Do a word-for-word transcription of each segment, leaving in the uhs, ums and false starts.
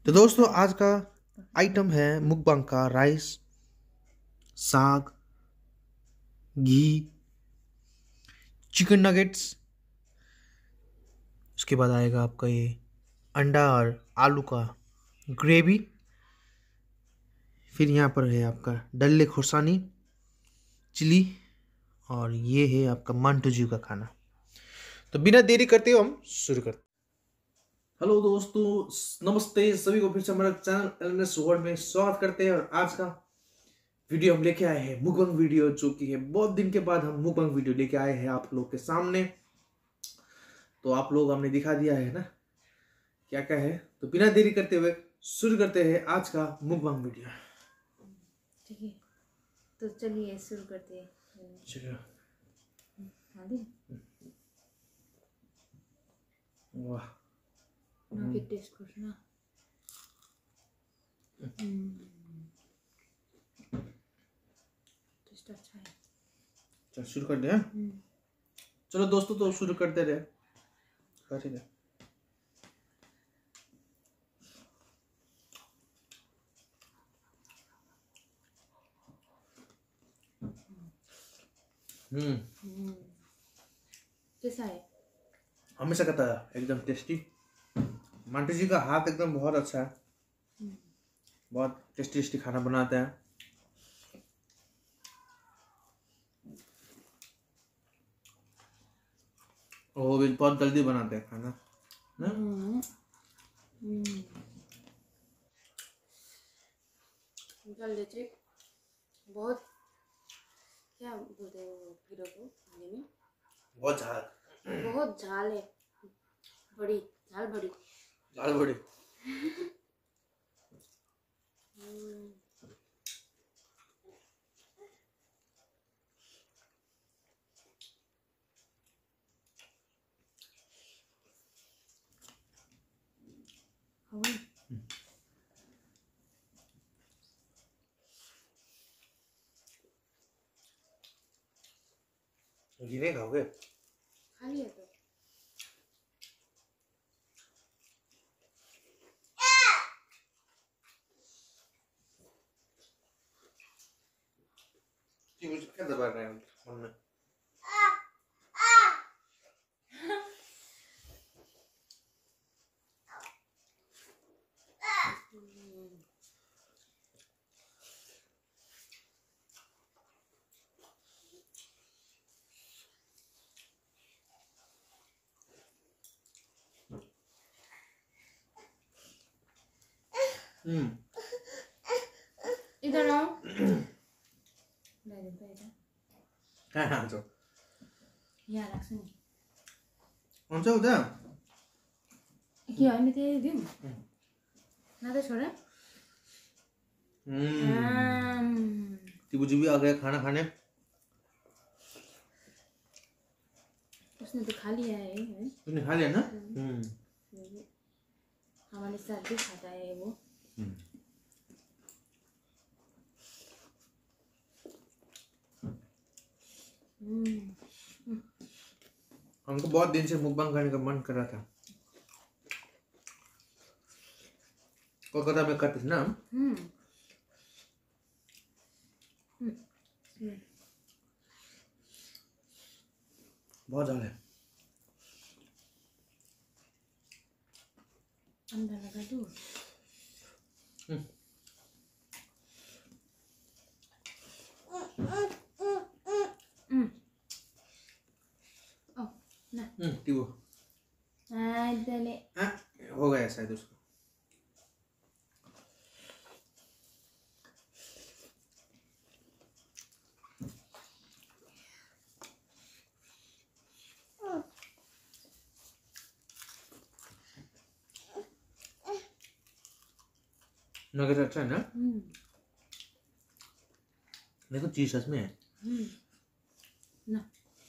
तो दोस्तों आज का आइटम है मुकबांग का राइस, साग, घी, चिकन नगेट्स। उसके बाद आएगा आपका ये अंडा और आलू का ग्रेवी। फिर यहाँ पर है आपका डल्ले खुरसानी, चिली, और ये है आपका मांटूजू का खाना। तो बिना देरी करते हुए हम शुरू करते। हेलो दोस्तों, नमस्ते सभी को फिर से हमारा चैनल एलएनएस वर्ल्ड में स्वागत करते हैं। और आज का वीडियो हम लेके आए हैं मुकबांग वीडियो, जो कि है बहुत दिन के बाद हम मुकबांग वीडियो लेके आए हैं आप लोग के सामने। तो आप लोग हमने दिखा दिया है ना क्या क्या है। तो बिना देरी करते हुए शुरू करते हैं आज का मुकबांग वीडियो। ठीक है, तो चलिए शुरू करते हैं। चलो। हाँ दी वाह, ना के टेस्ट करना। टेस्ट अच्छा है। चलो शुरू कर दें। चलो दोस्तों, तो शुरू करते रहे। ठीक है। हम्म कैसा है? हमेशा कहता है एकदम टेस्टी। मांटू जी का हाथ एकदम बहुत अच्छा है, बहुत टेस्टी टेस्टी खाना बनाते हैं। वो भी बहुत जल्दी बनाते हैं खाना ना। जल्दी बहुत क्या बोलते हैं वो कीड़ों को हिंदी में? बहुत झाल, बहुत झाल है, बड़ी झाल बड़ी झाल बड़ी। गिरे खाओगे? खा लिया तो क्या दबा रहे हैं मन में? हम्म इधर आओ। ले दे पे इधर। हाँ हाँ तो यहाँ रख सुनी कौन सा होता है? क्या है? मैं तेरे दूँ ना तो छोड़ा। हम्म टीबू जी भी आ गया खाना खाने। उसने तो खा लिया है। उसने खा लिया ना। हम्म हमारे साथ भी खाता है वो। हमको बहुत दिन से मुकबांग करने का मन कर रहा था। कोलकाता में करते थे ना। हम्म बहुत ज्यादा है। अंदर लगा दो। हम्म टीबू दले हाँ हो गया शायद उसको। नगेट अच्छा है ना। देखो चीज सच में है। ना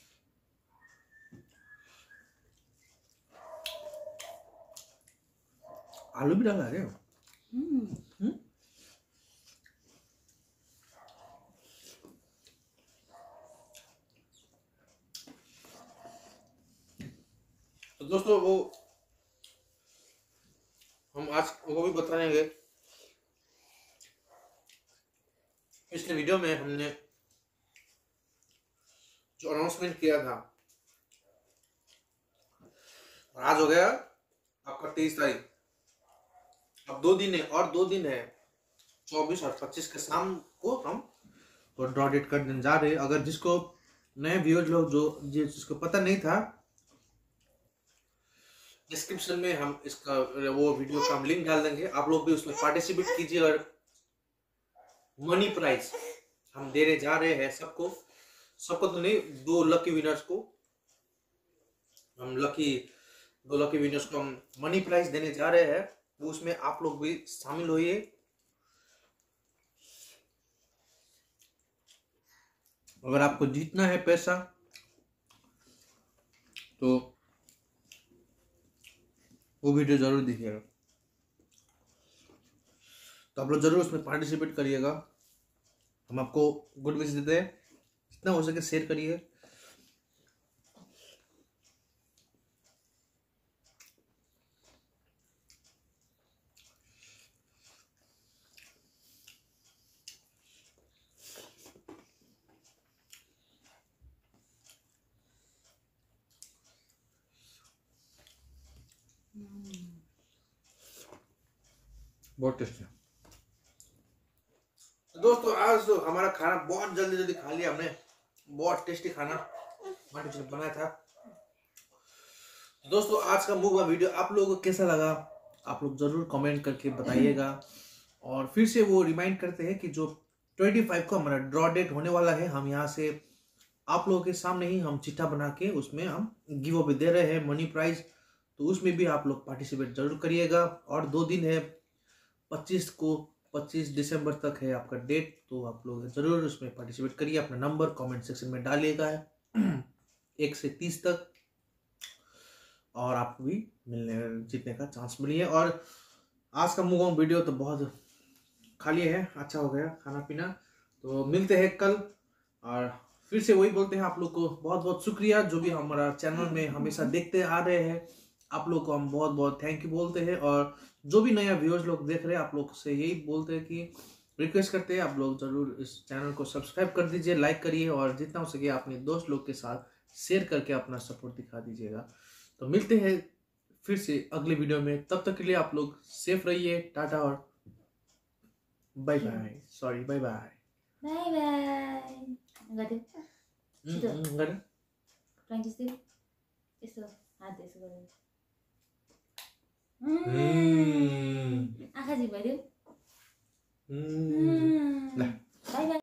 आलू भी डाला है। हम्म तो दोस्तों वो हम आज वो भी बताएंगे। पिछले वीडियो में हमने जो अनाउंसमेंट किया था, और आज हो गया आपका तेईस तारीख। अब दो दिन है और दो दिन है, चौबीस और पच्चीस के शाम को हम तो ड्रॉ डेट कर देने जा रहे हैं। अगर जिसको नए व्यूअर्स लोग जो जिसको पता नहीं था, डिस्क्रिप्शन में हम इसका वो वीडियो का हम लिंक डाल देंगे, आप लोग भी उसमें पार्टिसिपेट कीजिए। और मनी प्राइज हम देने जा रहे हैं सबको, सबको तो नहीं, दो लकी विनर्स को हम लकी दो लकी विनर्स को हम मनी प्राइज देने जा रहे हैं। वो उसमें आप लोग भी शामिल होइए। अगर आपको जीतना है पैसा तो वो वीडियो जरूर देखिएगा, तो आप लोग जरूर उसमें पार्टिसिपेट करिएगा। हम आपको गुड विश देते हैं, जितना हो सके शेयर करिए। बहुत टेस्टी है दोस्तों। आज तो हमारा खाना बहुत जल्दी जल्दी खा लिया हमने, बहुत टेस्टी खाना हमारे बनाया था। दोस्तों आज का मुगवा वीडियो आप लोगों को कैसा लगा, आप लोग जरूर कमेंट करके बताइएगा। और फिर से वो रिमाइंड करते हैं कि जो पच्चीस को हमारा ड्रॉ डेट होने वाला है, हम यहाँ से आप लोगों के सामने ही हम चिट्ठा बना के उसमें हम गिव अवे दे रहे हैं, मनी प्राइज। तो उसमें भी आप लोग पार्टिसिपेट जरूर करिएगा। और दो दिन है, पच्चीस को पच्चीस दिसंबर तक है आपका डेट, तो आप लोग जरूर उसमें पार्टिसिपेट करिए। अपना नंबर कमेंट सेक्शन में डालिएगा एक से तीस तक, और आपको भी मिलने जीतने का चांस मिली है। और आज का मुगों वीडियो तो बहुत खाली है, अच्छा हो गया खाना पीना। तो मिलते हैं कल, और फिर से वही बोलते हैं आप लोग को बहुत बहुत शुक्रिया जो भी हमारा चैनल में हमेशा देखते आ रहे हैं। आप लोग को हम बहुत बहुत थैंक यू बोलते हैं। और जो भी नया व्यूअर्स लोग देख रहे हैं, आप लोग से यही बोलते हैं कि रिक्वेस्ट करते हैं आप लोग जरूर इस चैनल को सब्सक्राइब कर दीजिए, लाइक करिए, और जितना हो सके अपने दोस्त लोग के साथ शेयर करके अपना सपोर्ट दिखा दीजिएगा। तो मिलते हैं फिर से अगले वीडियो में, तब तक के लिए आप लोग सेफ रहिए। टाटा और bye bye. Sorry, bye bye bye bye गरे गरे ट्वेंटी सिक्स यसो हात यसो गरेर आँखा झिपाइदियो।